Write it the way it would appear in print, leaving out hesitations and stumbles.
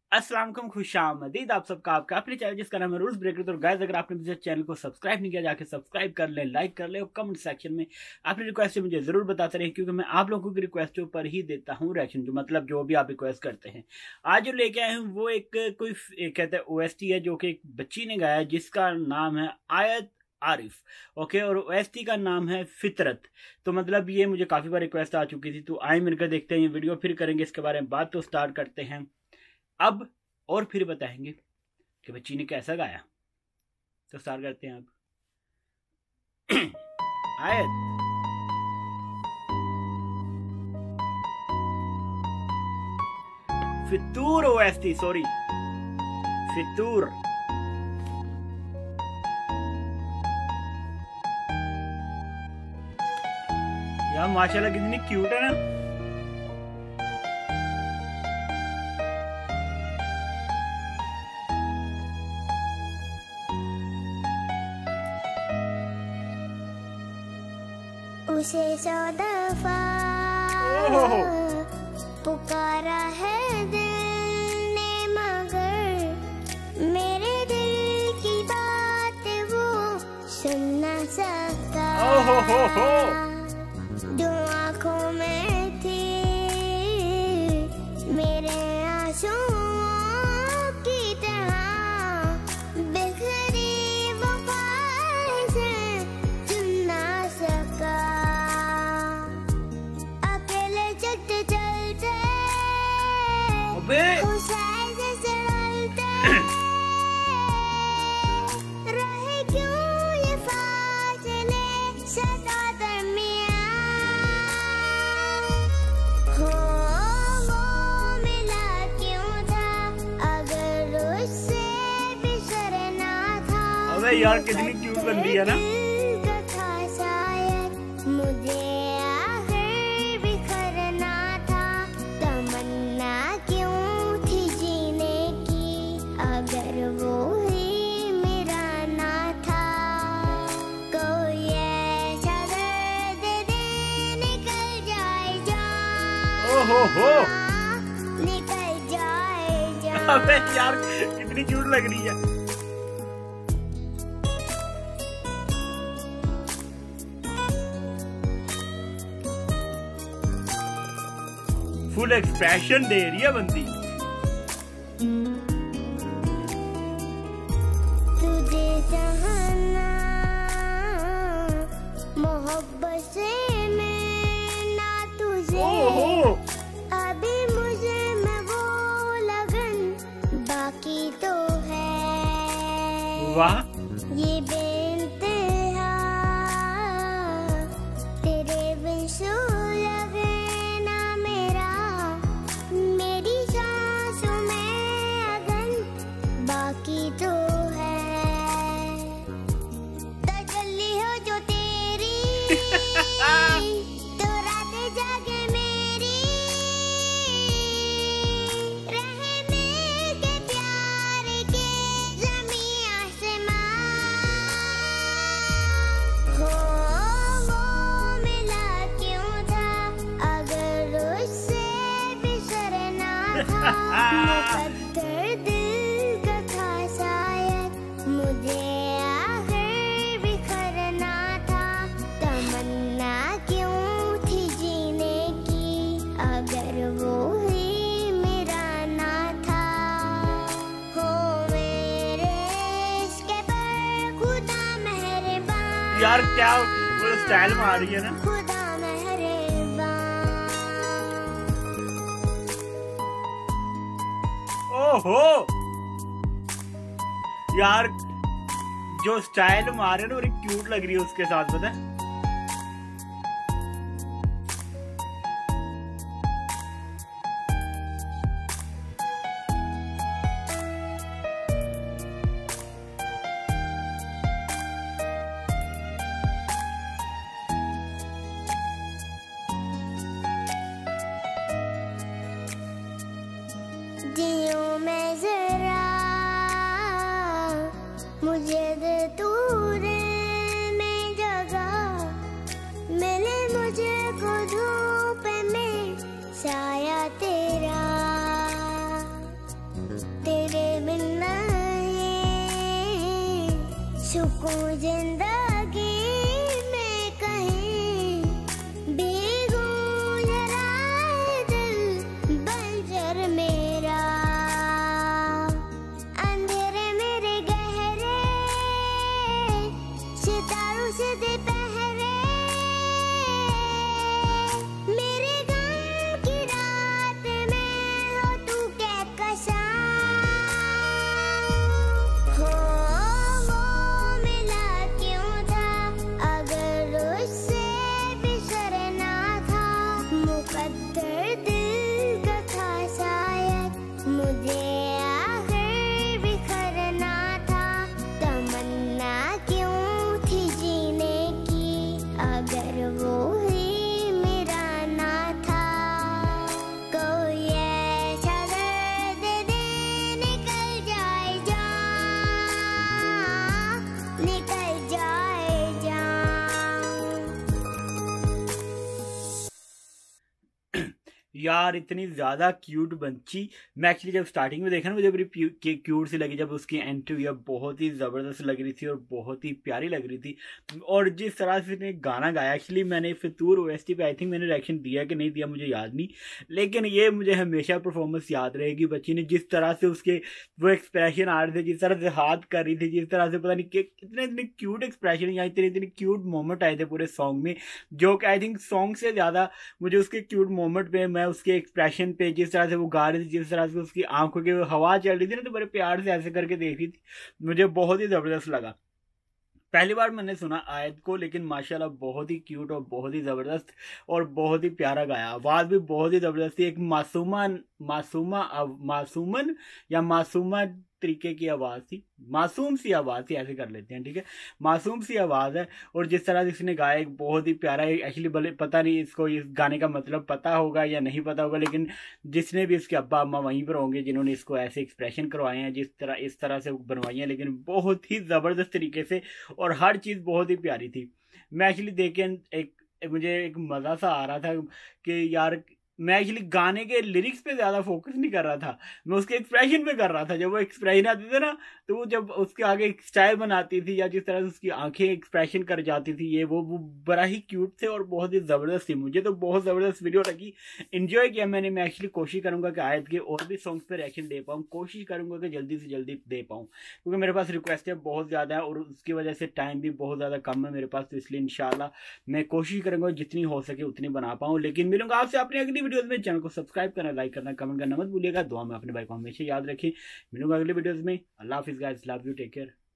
अस्सलाम वालेकुम, खुशामदीद आप सबका आपका अपने चैनल जिसका नाम है रूल्स ब्रेकर। तो गाइस, अगर आपने मुझे चैनल को सब्सक्राइब नहीं किया जाके सब्सक्राइब कर ले, लाइक कर ले और कमेंट सेक्शन में अपनी रिक्वेस्ट मुझे जरूर बताते रहे, क्योंकि मैं आप लोगों की रिक्वेस्टों पर ही देता हूँ रिएक्शन, जो मतलब जो भी आप रिक्वेस्ट करते हैं। आज जो लेके आए हूँ वो एक कहते हैं OST है, जो कि एक बच्ची ने गाया जिसका नाम है आयत आरिफ। ओके, और OST का नाम है फितरत। तो मतलब ये मुझे काफ़ी बार रिक्वेस्ट आ चुकी थी, तो आए मिलकर देखते हैं ये वीडियो, फिर करेंगे इसके बारे में बात। तो स्टार्ट करते हैं अब, और फिर बताएंगे कि बच्ची ने कैसा गाया। तो स्टार्ट करते हैं अब। आयत फितूर OST, सॉरी फितूर। यार माशाल्लाह कितनी क्यूट है ना। उसे 100 दफा पुकारा है दिल ने, मगर मेरे दिल की बात वो सुन ना सका। जो आँखों में थी मेरे आंसुओं की तरह बिखरी वो ख्वाहिशें चुन ना सका। अकेले चलते चलते खुशाई से चलते रहे क्यों ये फासले सदा दरमियां। हो वो मिला क्यों था अगर उससे बिछड़ना था। अबे यार कितनी क्यूट बन रही है ना। मुझे आखिर बिखरना था, तमन्ना क्यों थी जीने की अगर वो ही मेरा ना था। कोई ऐसा दर्द दे निकल जाए जान, निकल जाए जान। अबे यार कितनी क्यूट लग रही है। फुल एक्सप्रेशन दे रही है बंदी। तुझे चाहना मोहब्बत से मिलना तुझे, अभी मुझे में वो लगन बाकी तो है। वाह, ये बेइंतहा तेरे बिन सू लगे ना मेरा, मेरी सांसों में अगन बाकी तो है। तजल्ली हो जो तेरी तो रातें जागे मेरी, रहे मिल के प्यार के ज़मीं आसमां। हो वो मिला क्यों था अगर उससे बिछड़ना था। मुकद्दर दिल का था शायद, मुझे आखिर बिखरना था, तमन्ना क्यों थी जीने की अगर वो ही मेरा ना था। हो मेरे इश्क पर खुदा मेहरबान, यार क्या वो स्टाइल में आ रही है ना। खुदा मेहरबान। ओहो यार, जो स्टाइल में आ रही है ना बड़ी क्यूट लग रही है उसके साथ, पता है। जियो मैं जरा, मुझे दे तू दिल में जगह, मिले मुझे को धूप में साया तेरा। तेरे बिन नहीं सुकून जिंदगी में कहीं बेगूं जरा दिल बंजर मेरा अंधेरे मेरे गहरे सितारों से दे पहरे मेरे गम की रात में हो तू कहकशां हो वो मिला क्यों था अगर उससे बिछड़ना था मुकद्दर दिल का था शायद मुझे आखिर बिखरना था तमन्ना क्यों थी जीने की अगर वो ही मेरा ना था कोई ऐसा दर्द दे निकल जाए जान यार इतनी ज्यादा क्यूट बंची। मैं एक्चुअली जब स्टार्टिंग में देखा ना मुझे बड़ी क्यूट सी लगी, जब उसकी एंट्री हुई बहुत ही जबरदस्त लग रही थी और बहुत ही प्यारी लग रही थी। और जिस तरह से उसने गाना गाया, एक्चुअली मैंने फितूर OST पे आई थिंक मैंने रिएक्शन दिया कि नहीं दिया मुझे याद नहीं, लेकिन ये मुझे हमेशा परफॉर्मेंस याद रहेगी। बच्ची ने जिस तरह से उसके वो एक्सप्रेशन आ रहे थे, जिस तरह से हाथ कर रही थी, जिस तरह से पता नहीं कितने इतने क्यूट एक्सप्रेशन या इतने इतने क्यूट मोमेंट आए थे पूरे सॉन्ग में, जो कि आई थिंक सॉन्ग से ज्यादा मुझे उसके क्यूट मोमेंट पे, मैं उसके एक्सप्रेशन पे, जिस तरह से वो गा रही थी, जिस तरह से उसकी आंखों की हवा चल रही थी ना, तो बड़े प्यार से ऐसे करके देख रही थी, मुझे बहुत ही जबरदस्त लगा। पहली बार मैंने सुना आयत को, लेकिन माशाल्लाह बहुत ही क्यूट और बहुत ही ज़बरदस्त और बहुत ही प्यारा गाया। आवाज़ भी बहुत ही ज़बरदस्त थी। एक मासूमन या मासूमा तरीके की आवाज़ थी, मासूम सी आवाज़ थी, ऐसे कर लेते हैं, ठीक है, मासूम सी आवाज़ है। और जिस तरह से इसने गाया एक बहुत ही प्यारा, एक्चुअली भले पता नहीं इसको इस गाने का मतलब पता होगा या नहीं पता होगा, लेकिन जिसने भी इसके अब्बा अम्मा वहीं पर होंगे जिन्होंने इसको ऐसे एक्सप्रेशन करवाए हैं, इस तरह से बनवाई हैं, लेकिन बहुत ही ज़बरदस्त तरीके से और हर चीज़ बहुत ही प्यारी थी। मैं एक्चुअली देख के मुझे एक मज़ा सा आ रहा था कि यार मैं एक्चुअली गाने के लिरिक्स पे ज़्यादा फोकस नहीं कर रहा था, मैं उसके एक्सप्रेशन पे कर रहा था। जब वो एक्सप्रेशन आते थे ना, तो वो जब उसके आगे एक स्टाइल बनाती थी या जिस तरह से उसकी आंखें एक्सप्रेशन कर जाती थी, ये वो बड़ा ही क्यूट थे और बहुत ही ज़बरदस्त थी। मुझे तो बहुत ज़बरदस्त वीडियो लगी, इन्जॉय किया मैंने। मैं एक्चुअली कोशिश करूँगा कि आयत के और भी सॉन्ग्स पर रिएक्शन दे पाऊँ, कोशिश करूँगा कि जल्दी से जल्दी दे पाऊँ, क्योंकि मेरे पास रिक्वेस्ट है बहुत ज़्यादा है और उसकी वजह से टाइम भी बहुत ज़्यादा कम है मेरे पास, तो इसलिए इंशाल्लाह मैं कोशिश करूँगा जितनी हो सके उतनी बना पाऊँ। लेकिन मिलूंगा आपसे अपनी अगली वीडियोज़ में। चैनल को सब्सक्राइब करना, लाइक करना, कमेंट करना मत भूलिएगा। दुआ में अपने भाई को हमेशा याद रखें। मिलूंगा अगले वीडियोस में। अल्लाह हाफिज़ guys, love you, take care.